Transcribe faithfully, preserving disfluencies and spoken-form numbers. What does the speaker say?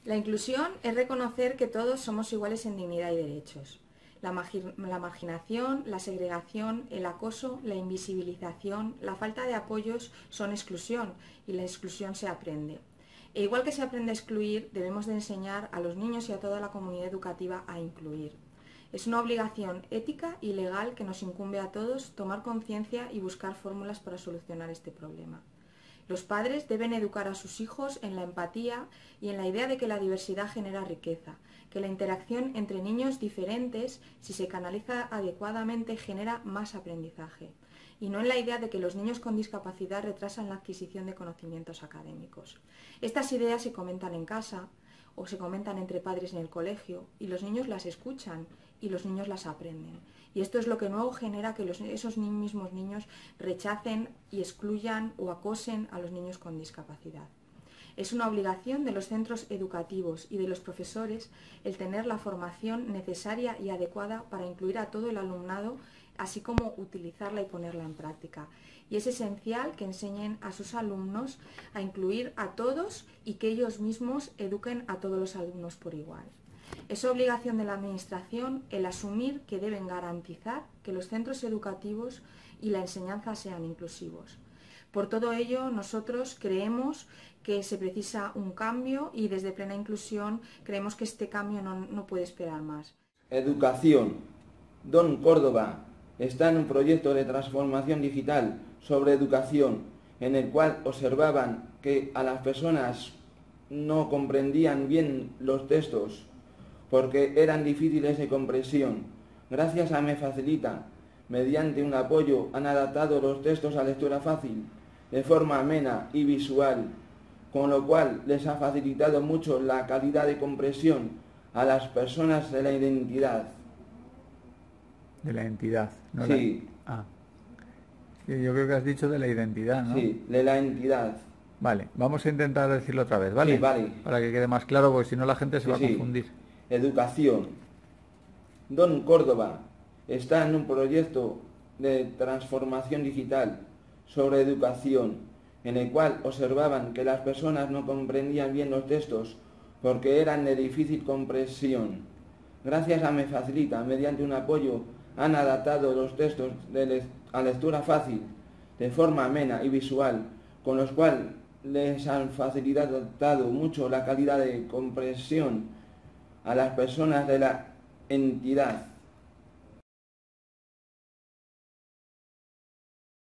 La inclusión es reconocer que todos somos iguales en dignidad y derechos. La, la marginación, la segregación, el acoso, la invisibilización, la falta de apoyos son exclusión y la exclusión se aprende. E igual que se aprende a excluir, debemos de enseñar a los niños y a toda la comunidad educativa a incluir. Es una obligación ética y legal que nos incumbe a todos tomar conciencia y buscar fórmulas para solucionar este problema. Los padres deben educar a sus hijos en la empatía y en la idea de que la diversidad genera riqueza, que la interacción entre niños diferentes, si se canaliza adecuadamente, genera más aprendizaje, y no en la idea de que los niños con discapacidad retrasan la adquisición de conocimientos académicos. Estas ideas se comentan en casa o se comentan entre padres en el colegio y los niños las escuchan y los niños las aprenden. Y esto es lo que luego genera que los, esos mismos niños rechacen y excluyan o acosen a los niños con discapacidad. Es una obligación de los centros educativos y de los profesores el tener la formación necesaria y adecuada para incluir a todo el alumnado, así como utilizarla y ponerla en práctica. Y es esencial que enseñen a sus alumnos a incluir a todos y que ellos mismos eduquen a todos los alumnos por igual. Es obligación de la Administración el asumir que deben garantizar que los centros educativos y la enseñanza sean inclusivos. Por todo ello, nosotros creemos que se precisa un cambio y desde Plena Inclusión creemos que este cambio no, no puede esperar más. Educación. Don Córdoba está en un proyecto de transformación digital sobre educación, en el cual observaban que a las personas no comprendían bien los textos porque eran difíciles de comprensión. Gracias a Me Facilita, mediante un apoyo, han adaptado los textos a lectura fácil, de forma amena y visual, con lo cual les ha facilitado mucho la calidad de comprensión a las personas de la identidad. De la entidad, ¿no? Sí. La... Ah. Yo creo que has dicho de la identidad, ¿no? Sí, de la entidad. Vale, vamos a intentar decirlo otra vez, ¿vale? Sí, vale. Para que quede más claro, porque si no la gente se sí, va a sí. confundir. Educación. Don Córdoba está en un proyecto de transformación digital sobre educación, en el cual observaban que las personas no comprendían bien los textos porque eran de difícil comprensión. Gracias a Me Facilita, mediante un apoyo, han adaptado los textos de le a lectura fácil, de forma amena y visual, con los cuales les han facilitado mucho la calidad de comprensión a las personas de la entidad.